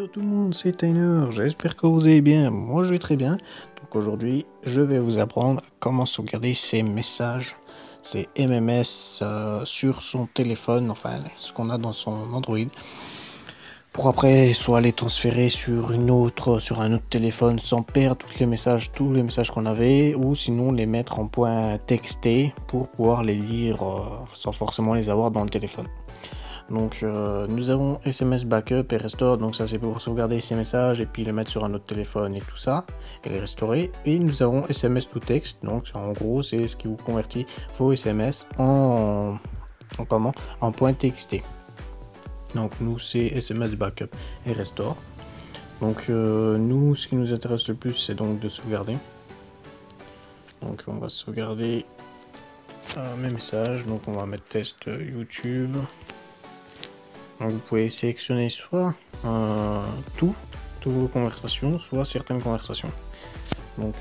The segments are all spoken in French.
tout le monde, c'est Tyner, j'espère que vous allez bien, moi je vais très bien. Donc aujourd'hui, je vais vous apprendre comment sauvegarder ses messages, ses MMS sur son téléphone, enfin ce qu'on a dans son Android, pour après soit les transférer sur sur un autre téléphone sans perdre tous les messages qu'on avait, ou sinon les mettre en point TXT pour pouvoir les lire sans forcément les avoir dans le téléphone. Donc nous avons SMS Backup et Restore, donc ça c'est pour sauvegarder ces messages et puis les mettre sur un autre téléphone et tout ça, et les restaurer. Et nous avons SMS to Text, donc en gros c'est ce qui vous convertit vos SMS en point TXT. Donc nous c'est SMS Backup et Restore. Donc nous ce qui nous intéresse le plus c'est donc de sauvegarder. Donc on va sauvegarder mes messages, donc on va mettre test YouTube. Donc vous pouvez sélectionner soit toutes vos conversations, soit certaines conversations. Donc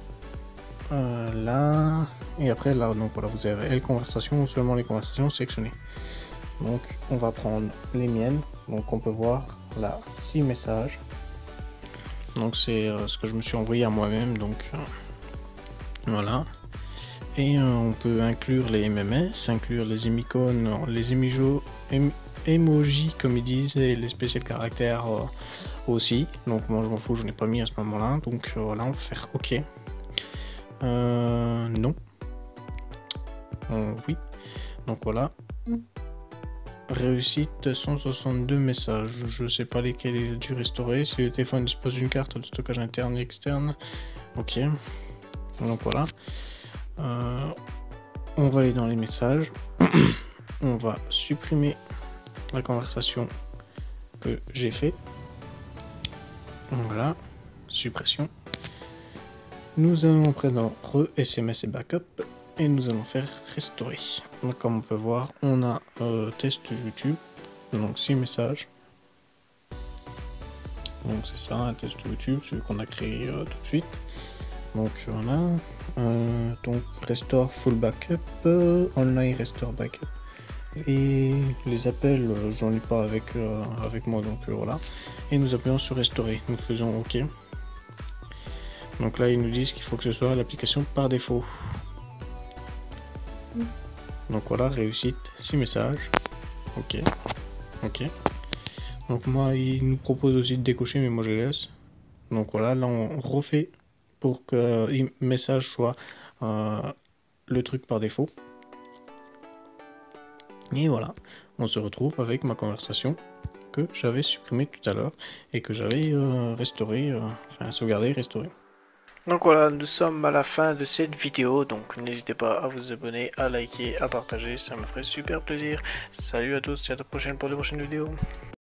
là, et après là, donc voilà, vous avez les conversations ou seulement les conversations sélectionnées. Donc on va prendre les miennes, donc on peut voir là 6 messages. Donc c'est ce que je me suis envoyé à moi-même, donc voilà. Et on peut inclure les MMS, inclure les émicones, les emojis comme ils disent, et les spéciaux caractères aussi. Donc moi je m'en fous, je n'ai pas mis à ce moment là. Donc voilà, on va faire OK. Non. Oui. Donc voilà. Réussite 162 messages. Je sais pas lesquels il a dû restaurer. Si le téléphone dispose d'une carte de stockage interne et externe. OK. Donc voilà. On va aller dans les messages. On va supprimer la conversation que j'ai fait. Voilà, suppression. Nous allons prendre SMS et backup et nous allons faire restaurer. Donc comme on peut voir, on a test YouTube, donc 6 messages. Donc c'est ça, un test YouTube, celui qu'on a créé tout de suite. Donc voilà, donc restore full backup, online restore backup. Et les appels, j'en ai pas avec moi, donc voilà. Et nous appuyons sur restaurer, nous faisons OK. Donc là ils nous disent qu'il faut que ce soit l'application par défaut. Donc voilà, réussite, 6 messages. OK. OK. Donc moi il nous propose aussi de décocher, mais moi je laisse. Donc voilà, là on refait pour que le message soit le truc par défaut. Et voilà, on se retrouve avec ma conversation que j'avais supprimée tout à l'heure et que j'avais sauvegardé et restauré. Donc voilà, nous sommes à la fin de cette vidéo, donc n'hésitez pas à vous abonner, à liker, à partager, ça me ferait super plaisir. Salut à tous et à la prochaine pour de prochaines vidéos.